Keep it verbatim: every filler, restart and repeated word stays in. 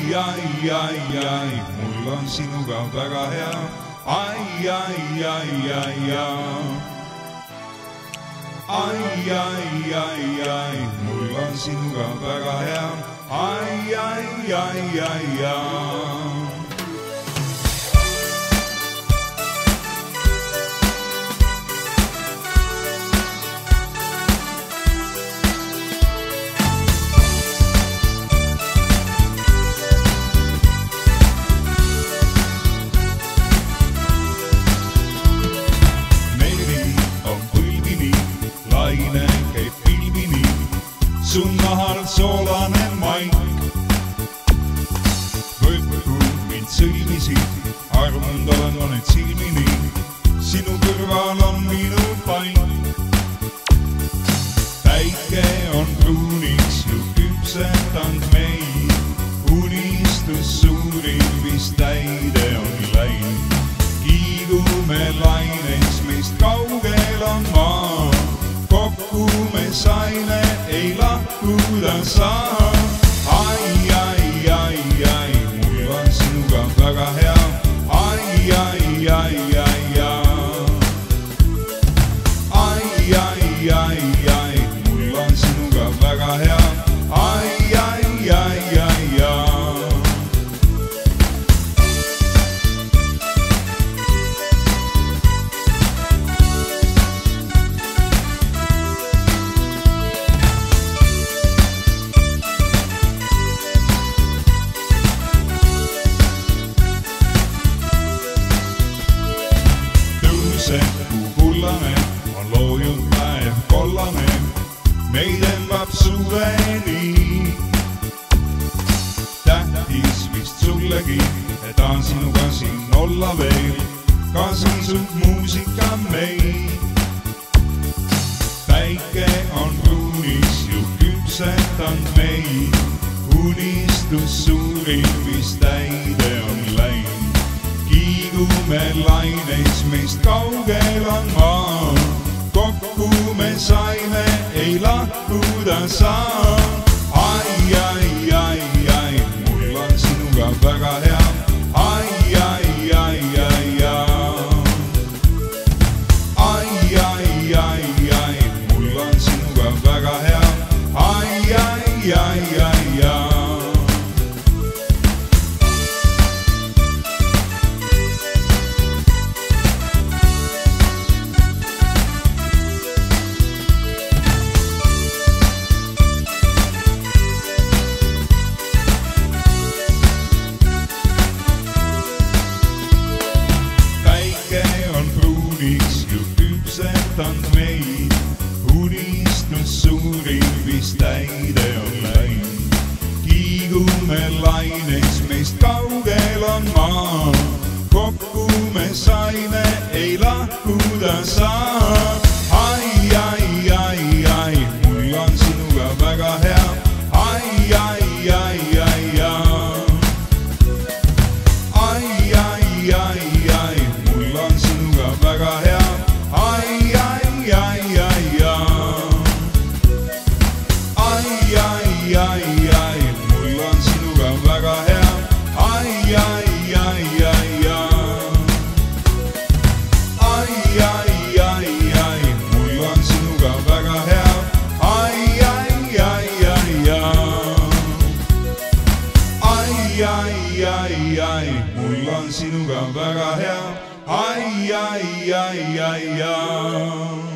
ai, ai, ai, ai, mul on sinuga väga hea. Ai, ai, ai, ai, ai. Ai, ai, ai, ai, mul on sinuga väga hea. Ai, ai, ai, ai, ai. Käib pilvini, sun nahal soolane maik. Võtku mind sõlmisi, armunud olen ma nüüd silmini. Sinu kõrval on minu paik. Päike on pruuniks ju küpsetanud meid. Unistus suurim vist täide on läinud. Kiigume laineks, meist kaugel on maa. Kokku me saime, ei lahkuda saa. Ai, ai, ai, ai, mul on sinuga väga hea. Ai, ai, ai, ai, ai. Ai, ai, ai, ai, mul on sinuga väga hea. Ai, ai, ai, ai, ai. Kuu kullane on loojud päev kollane, meid embab suveni. Tähtis vist sullegi, et on sinuga siin olla veel, ka siisub muusika meil. Päike on pruunis ju küpsetanud meid, unistus suurim vist täide on läinud. Kiigume laines, meist kaugel on maa. Kokku me saime, ei lahkuda saa. Ai, ai, ai, ai, mul on sinuga väga hea. Ai, ai, ai, ai, ai. Ai, ai, ai, ai, mul on sinuga väga hea. Ai, ai, ai, ai, ai. Ju küpsetanud meid, unistus suurim vist täide on läinud. Kiigume laines, meist kaugel on maa. Kokku me saime, ei lahkuda saa. Ai, ai, ai, ai, mul on sinuga väga hea. Ai, ai, ai, ai, ai. Ai, ai, ai, ai, mul on sinuga väga hea. Ai, ai, ai, ai, ai. Ai, ai, ai, ai, mul on sinuga väga hea. Ai, ai, ai, ai, ai. Ai, ai, ai, ai, mul on sinuga väga hea. Ai, ai, ai, ai, ai. Ai, ai, ai, ai, mul on sinuga väga hea. Ai, ai, ai, ai, ai.